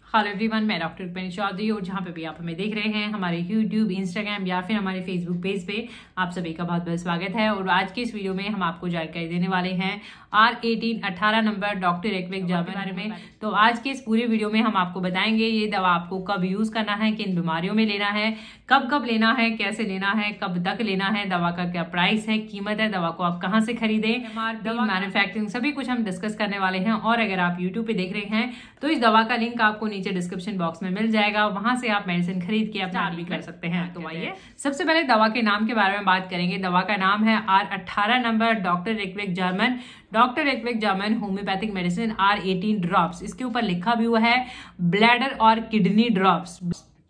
Hello everyone, मैं doctor Rukmini Chaudhary और जहाँ पे भी आप हमें देख रहे हैं हमारे यूट्यूब, इंस्टाग्राम या फिर हमारे फेसबुक पेज पे आप सभी का बहुत बहुत स्वागत है। और आज के इस वीडियो में हम आपको जानकारी देने वाले हैं R18 18 नंबर डॉक्टर एक्विक जार्मन के बारे में। तो आज के इस पूरे वीडियो में हम आपको बताएंगे ये दवा आपको कब यूज करना है, किन बीमारियों में लेना है, कब कब लेना है, कैसे लेना है, कब तक लेना है, दवा का क्या प्राइस है, कीमत है, दवा को आप कहाँ से खरीदें, दवा मैन्युफैक्चरिंग, सभी कुछ हम डिस्कस करने वाले हैं। और अगर आप यूट्यूब पे देख रहे हैं तो इस दवा का लिंक आपको नीचे डिस्क्रिप्शन बॉक्स में मिल जाएगा, वहां से आप मेडिसिन खरीद के अपना भी कर सकते हैं। तो आइए सबसे पहले दवा के नाम के बारे में बात करेंगे। दवा का नाम है R18 number doctor Reckeweg German. Doctor Reckeweg German homeopathic medicine R18 drops. इसके ऊपर लिखा भी हुआ है ब्लैडर और किडनी ड्रॉप्स।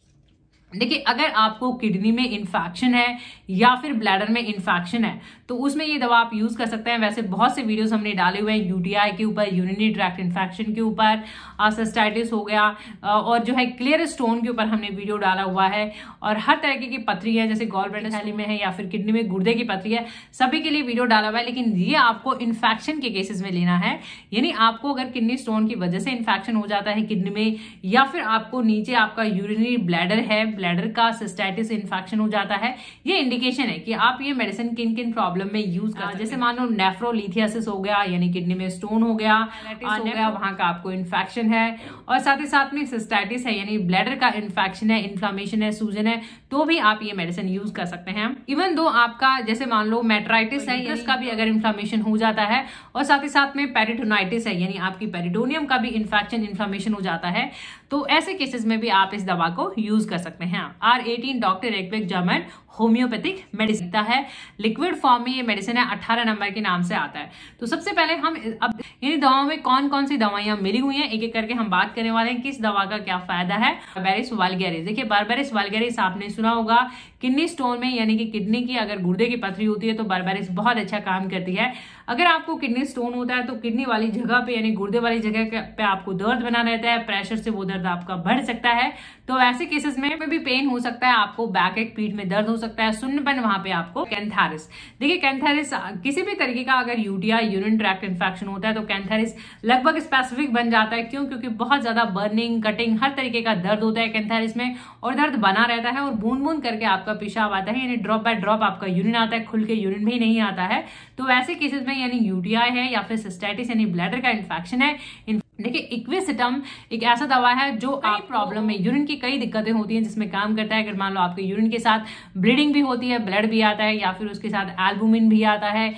देखिए, अगर आपको किडनी में इन्फेक्शन है या फिर ब्लैडर में इन्फेक्शन है तो उसमें ये दवा आप यूज कर सकते हैं। वैसे बहुत से वीडियोस हमने डाले हुए हैं यूटीआई के ऊपर, यूरिनरी ट्रैक्ट इन्फेक्शन के ऊपर, सिस्टाइटिस हो गया और जो है क्लियर स्टोन के ऊपर हमने वीडियो डाला हुआ है। और हर तरह की पथरी है, जैसे गॉल ब्लैडर थैली में है या फिर किडनी में गुर्दे की पथरी है, सभी के लिए वीडियो डाला हुआ है। लेकिन ये आपको इन्फेक्शन के केसेस में लेना है, यानी आपको अगर किडनी स्टोन की वजह से इन्फेक्शन हो जाता है किडनी में, या फिर आपको नीचे आपका यूरिनरी ब्लैडर है, ब्लैडर का सिस्टाइटिस इन्फेक्शन हो जाता है, ये इंडिकेशन है कि आप ये मेडिसिन किन किन प्रॉब्लम में यूज कर सकते हैं। जैसे मान लो नेफ्रोलिथियासिस हो गया, यानी किडनी में स्टोन हो गया, वहां का आपको इन्फेक्शन है, और साथ ही साथ में सिस्टाइटिस है, यानी ब्लैडर का इन्फेक्शन है, इन्फ्लामेशन है, सूजन है, तो भी आप ये मेडिसिन यूज कर सकते हैं। इवन दो आपका जैसे मान लो मेट्राइटिस है, इसका भी अगर इन्फ्लामेशन हो जाता है, और साथ ही साथ में पेरिटोनाइटिस है, यानी आपकी पेरिटोनियम का भी इन्फेक्शन, इन्फ्लामेशन हो जाता है, तो ऐसे केसेस में भी आप इस दवा को यूज कर सकते हैं। R18 doctor Reckeweg German homeopathic medicine है, लिक्विड फॉर्म में ये मेडिसिन है, 18 नंबर के नाम से आता है। तो सबसे पहले हम अब इन दवाओं में कौन कौन सी दवाइयां मिली हुई हैं एक एक करके हम बात करने वाले हैं कि इस दवा का क्या फायदा है। बारबेरिस वल्गैरिस, देखिए बारबेरिस वल्गैरिस आपने सुना होगा, किडनी स्टोन में यानी कि किडनी की अगर गुर्दे की पथरी होती है तो बारबेरिस बहुत अच्छा काम करती है। अगर आपको किडनी स्टोन होता है तो किडनी वाली जगह पे यानी गुर्दे वाली जगह पे आपको दर्द बना रहता है, प्रेशर से वो दर्द आपका बढ़ सकता है, तो ऐसे केसेस में भी पेन हो सकता है, आपको बैक एक, पीठ में दर्द हो सकता है, सुन्नपन, वहां पे आपको कैंथारिस। देखिए कैंथारिस किसी भी तरीके का अगर यूटीआई, यूरिन ट्रैक्ट इन्फेक्शन होता है तो कैंथारिस लगभग स्पेसिफिक बन जाता है। क्यों? क्योंकि बहुत ज्यादा बर्निंग, कटिंग, हर तरीके का दर्द होता है कैंथारिस में, और दर्द बना रहता है और बूंद बूंद करके आपका पेशाब आता है, यानी ड्रॉप बाय ड्रॉप आपका यूरिन आता है, खुल के यूरिन भी नहीं आता है। तो ऐसे केसेस में यानी यूटीआई है या फिर सिस्टाइटिस यानी ब्लैडर का इन्फेक्शन है। देखिए इक्विसिटम एक ऐसा दवा है जो आप प्रॉब्लम में, यूरिन की कई दिक्कतें होती हैं जिसमें काम करता है। अगर मान लो आपके यूरिन के साथ ब्लीडिंग भी होती है, ब्लड भी आता है, या फिर उसके साथ एल्बुमिन भी आता है,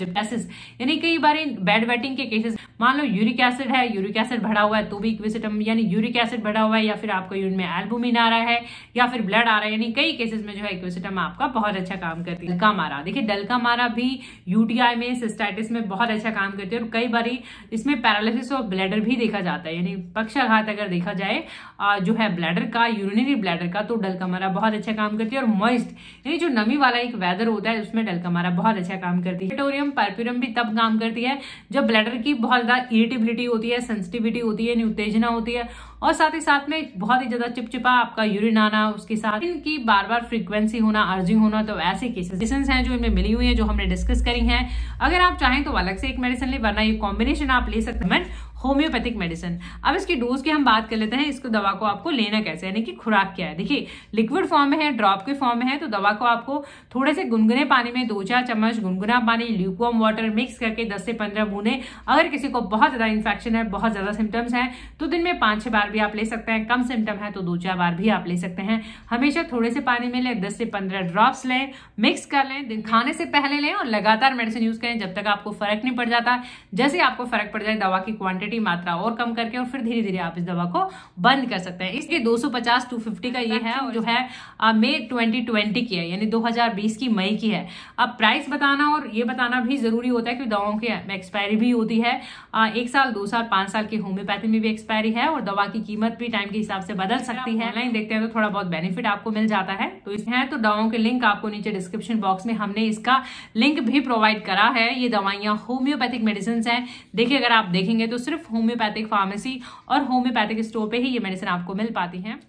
यानी कई बार बेड वेटिंग के केसेस, मान लो यूरिक एसिड है, यूरिक एसिड बढ़ा हुआ है तो भी इक्विसिटम, यानी यूरिक एसिड बढ़ा हुआ है या फिर आपका यूरिन में एल्बुमिन आ रहा है या फिर ब्लड आ रहा है, यानी कई केसेस में जो है इक्विसिटम आपका बहुत अच्छा काम करती है। डल्का मारा, देखिए डल्का मारा भी यूटीआई में, सिस्टाइटिस में बहुत अच्छा काम करती है, और कई बार इसमें पैरालिसिस ऑफ ब्लैडर भी देखा जाता है, यानी पक्षाघात अगर देखा जाए जो है ब्लैडर का, यूरिनरी ब्लैडर का, तो डलकामारा बहुत अच्छा काम करती है। और मॉइस्ट यानी जो नमी वाला एक वेदर होता है उसमें डलकामारा बहुत अच्छा काम करती है। पेटोरियम पर्प्यूरम भी तब काम करती है जब ब्लैडर की बहुत ज्यादा इरिटेबिलिटी होती है, सेंसिटिविटी होती है, उत्तेजना होती है, और साथ ही साथ में बहुत ही ज्यादा चिपचिपा आपका यूरिन आना, उसके साथ इनकी बार बार फ्रीक्वेंसी होना, अर्जिंग होना, तो ऐसे केसेस हैं जो इनमें मिली हुई है, जो हमने डिस्कस करी हैं। अगर आप चाहें तो अलग से एक मेडिसिन ले, वरना ये कॉम्बिनेशन आप ले सकते हैं होम्योपैथिक मेडिसिन। अब इसकी डोज की हम बात कर लेते हैं, इसको दवा को आपको लेना कैसे, यानी कि खुराक क्या है। देखिए लिक्विड फॉर्म में है, ड्रॉप के फॉर्म में है, तो दवा को आपको थोड़े से गुनगुने पानी में 2-4 चम्मच गुनगुना पानी, ल्यूकवार्म वाटर मिक्स करके 10 से 15 बूंदे, अगर किसी को बहुत ज्यादा इन्फेक्शन है, बहुत ज्यादा सिम्टम्स है, तो दिन में 5-6 बार भी आप ले सकते हैं। कम सिम्टम है तो 2-4 बार भी आप ले सकते हैं। हमेशा थोड़े से पानी में लें, 10 से 15 ड्रॉप्स लें, मिक्स कर लें, दिन खाने से पहले लें, और लगातार मेडिसिन यूज करें जब तक आपको फर्क नहीं पड़ जाता। जैसे आपको फर्क पड़ जाए, दवा की क्वांटिटी, मात्रा और कम करके, और फिर धीरे धीरे आप इस दवा को बंद कर सकते हैं। इसके 250-250 का ये है, जो है मई 2020 की है, यानी 2020 की मई की है। अब प्राइस बताना और ये बताना भी जरूरी होता है कि दवाओं की एक्सपायरी भी होती है, 1 साल, 2 साल, 5 साल की होम्योपैथी में भी एक्सपायरी है, और दवा की कीमत भी टाइम के हिसाब से बदल सकती है। ऑनलाइन देखते हैं तो थोड़ा बहुत बेनिफिट आपको मिल जाता है। तो इसमें तो दवाओं के लिंक आपको नीचे डिस्क्रिप्शन बॉक्स में हमने इसका लिंक भी प्रोवाइड करा है। ये दवाइयां होम्योपैथिक मेडिसिन है। देखिए अगर आप देखेंगे तो सिर्फ होम्योपैथिक फार्मेसी और होम्योपैथिक स्टोर पे ही ये मेडिसिन आपको मिल पाती हैं।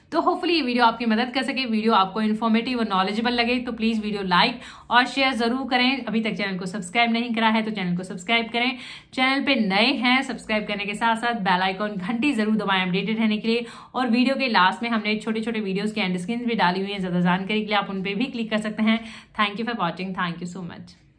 तो होपफुली ये वीडियो आपकी मदद कर सके, वीडियो आपको इन्फॉर्मेटिव और नॉलेजेबल लगे तो प्लीज वीडियो लाइक और शेयर जरूर करें। अभी तक चैनल को सब्सक्राइब नहीं करा है तो चैनल को सब्सक्राइब करें। चैनल पे नए हैं, सब्सक्राइब करने के साथ साथ बेल आइकॉन घंटी जरूर दबाएं अपडेटेड रहने के लिए। और वीडियो के लास्ट में हमने छोटे छोटे वीडियोस की एंड स्क्रीन भी डाली हुई है, ज्यादा जानकारी के लिए आप उन पे भी क्लिक कर सकते हैं। Thank you for watching, thank you so much.